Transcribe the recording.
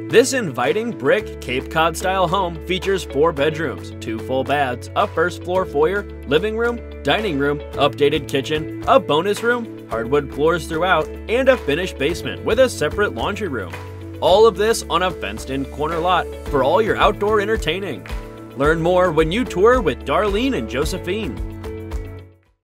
This inviting brick Cape Cod style home features 4 bedrooms, 2 full baths, a first floor foyer, living room, dining room, updated kitchen, a bonus room, hardwood floors throughout, and a finished basement with a separate laundry room. All of this on a fenced-in corner lot for all your outdoor entertaining. Learn more when you tour with Darlene and Josephine.